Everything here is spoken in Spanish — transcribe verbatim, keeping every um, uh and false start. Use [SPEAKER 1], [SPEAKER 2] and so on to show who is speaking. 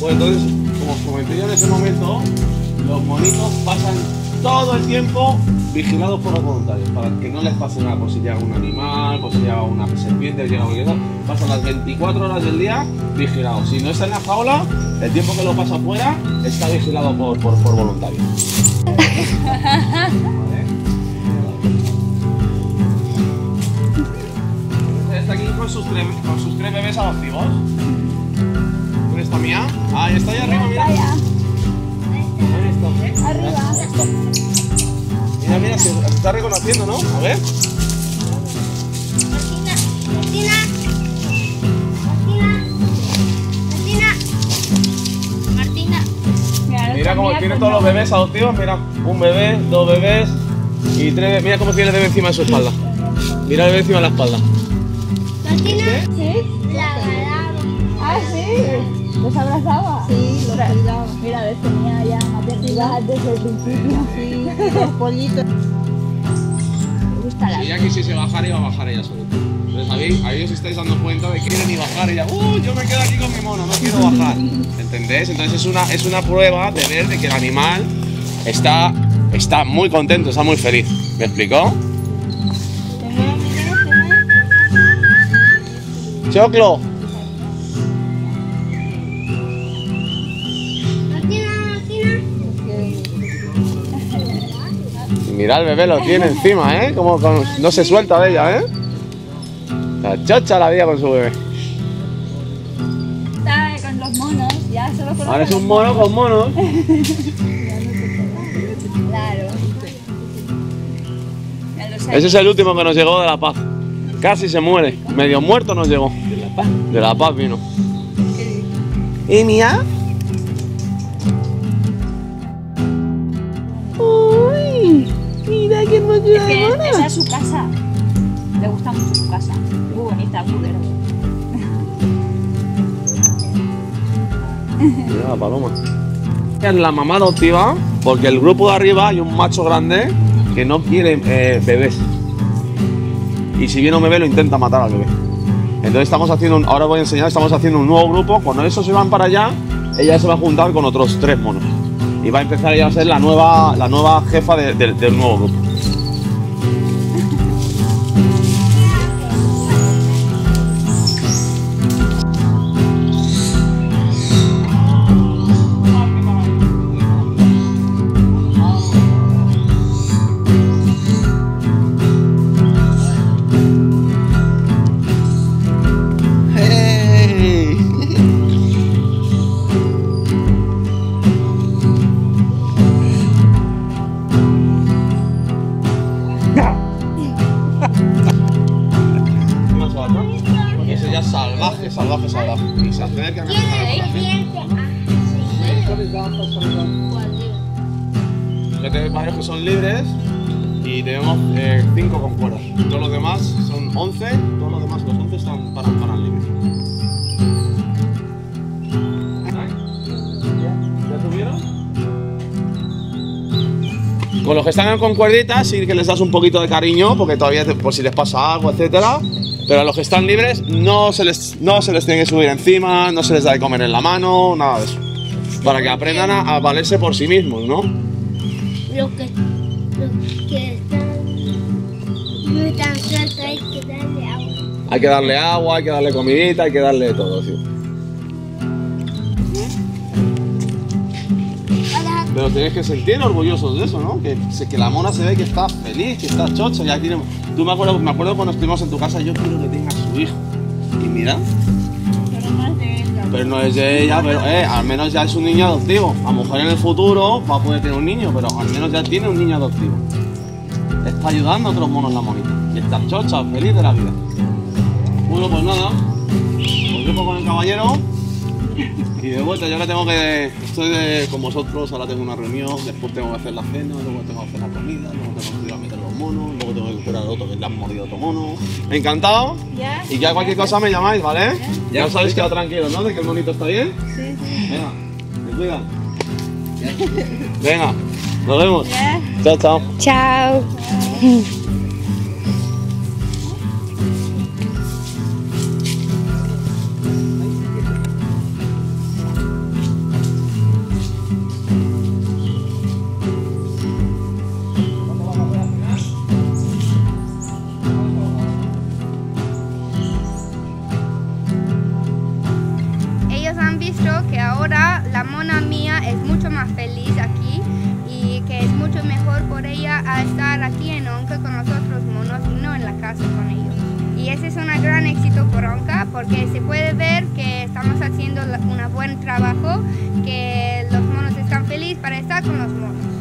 [SPEAKER 1] Pues entonces, como os comenté yo en ese momento, los monitos pasan todo el tiempo vigilados por los voluntarios, para que no les pase nada, por si llega un animal, por si llega una serpiente, llega un hielo, pasan las veinticuatro horas del día vigilados. Si no está en la jaula, el tiempo que lo pasa afuera está vigilado por, por, por voluntarios. Está aquí con sus tres, con sus tres bebés adoptivos. ¿Dónde está Mía? Ah, está ahí arriba, mira. ¿Dónde está?
[SPEAKER 2] Arriba.
[SPEAKER 1] Mira, mira, se está reconociendo, ¿no? A ver.
[SPEAKER 2] Martina, Martina, Martina, Martina.
[SPEAKER 1] Mira cómo tiene todos los bebés adoptivos. Mira, un bebé, dos bebés y tres. Mira cómo tiene el bebé encima de su espalda. Mira el bebé encima de la espalda.
[SPEAKER 2] Martina,
[SPEAKER 3] ¿Sí?
[SPEAKER 2] la agarraba.
[SPEAKER 3] Ah, sí. ¿Los abrazaba? Sí, los cuidaba. Mira, ves, tenía ya maternidad desde el principio. Sí, los pollitos. Me gusta la
[SPEAKER 1] Si ella quisiese bajar, iba a bajar ella solita. Entonces ahí, ahí os estáis dando cuenta de que quieren ni bajar. Y ella, ¡uh! Yo me quedo aquí con mi mono, no quiero bajar. ¿Entendéis? Entonces es una, es una prueba de ver de que el animal está, está muy contento, está muy feliz. ¿Me explicó? ¡Choclo!
[SPEAKER 2] Martina, Martina.
[SPEAKER 1] Mira, el bebé lo tiene encima, ¿eh? Como, como no se suelta de ella, ¿eh? La chocha la vida con su bebé.
[SPEAKER 3] Está con los monos, ya solo con
[SPEAKER 1] Ahora es un mono con monos.
[SPEAKER 3] Claro. Ya lo sé.
[SPEAKER 1] Ese es el último que nos llegó de La Paz. Casi se muere. Medio muerto nos llegó. ¿De La Paz? De La Paz vino. ¿Y Mía? ¡Uy! Mira qué hermosura
[SPEAKER 3] Es
[SPEAKER 1] de
[SPEAKER 3] que
[SPEAKER 1] mona.
[SPEAKER 3] esa es su casa. Le gusta mucho su casa. Muy bonita, muy verde.
[SPEAKER 1] Mira la paloma. Es la mamá adoptiva, porque el grupo de arriba hay un macho grande que no quiere eh, bebés. Y si viene un bebé lo intenta matar al bebé. Entonces estamos haciendo, un, ahora voy a enseñar, estamos haciendo un nuevo grupo. Cuando esos se van para allá, ella se va a juntar con otros tres monos. Y va a empezar ella a ser la nueva, la nueva jefa de, de, del nuevo grupo. Salvaje, salvaje, salvaje. Y se acercan a la ya tenemos varios que son libres y tenemos eh, cinco con cuerdas. Todos los demás son once, todos los demás, los once están para, para libres. ¿Ya tuvieron? Con los que están con cuerditas sí que les das un poquito de cariño porque todavía te, por si les pasa algo, etcétera. Pero a los que están libres no se, les, no se les tiene que subir encima, no se les da de comer en la mano, nada de eso. Para que aprendan a, a valerse por sí mismos, ¿no?
[SPEAKER 2] Los que, los que están no están sueltos hay que darle agua.
[SPEAKER 1] Hay que darle agua, hay que darle comidita, hay que darle todo, sí. Pero tenéis que sentir orgullosos de eso, ¿no? Que, que la mona se ve que está feliz, que está chocha, ya tiene... Tú me acuerdo, me acuerdo cuando estuvimos en tu casa, yo quiero que tenga su hijo. Y mira...
[SPEAKER 3] Pero no es de ella.
[SPEAKER 1] Pero no es de ella, pero eh, al menos ya es un niño adoptivo. A lo mejor en el futuro va a poder tener un niño, pero al menos ya tiene un niño adoptivo. Está ayudando a otros monos la monita. Y está chocha, feliz de la vida. Bueno, pues nada, os dejo con el caballero. Y de vuelta, yo ahora tengo que... Estoy de, con vosotros, ahora tengo una reunión, después tengo que hacer la cena, luego tengo que hacer la comida, luego tengo que ir a meter los monos, luego tengo que curar a otro que le han mordido otro mono. Encantado.
[SPEAKER 3] ¿Ya?
[SPEAKER 1] Y ya cualquier cosa me llamáis, ¿vale? Ya, ya os habéis quedado tranquilos, ¿no? De que el monito está bien.
[SPEAKER 3] Sí, sí.
[SPEAKER 1] Venga, me cuidan. Venga, nos vemos.
[SPEAKER 3] ¿Ya?
[SPEAKER 1] Chao, chao.
[SPEAKER 2] Chao.
[SPEAKER 4] la mona mía es mucho más feliz aquí y que es mucho mejor por ella a estar aquí en Onca con los otros monos y no en la casa con ellos. Y ese es un gran éxito por Onca porque se puede ver que estamos haciendo un buen trabajo, que los monos están felices para estar con los monos.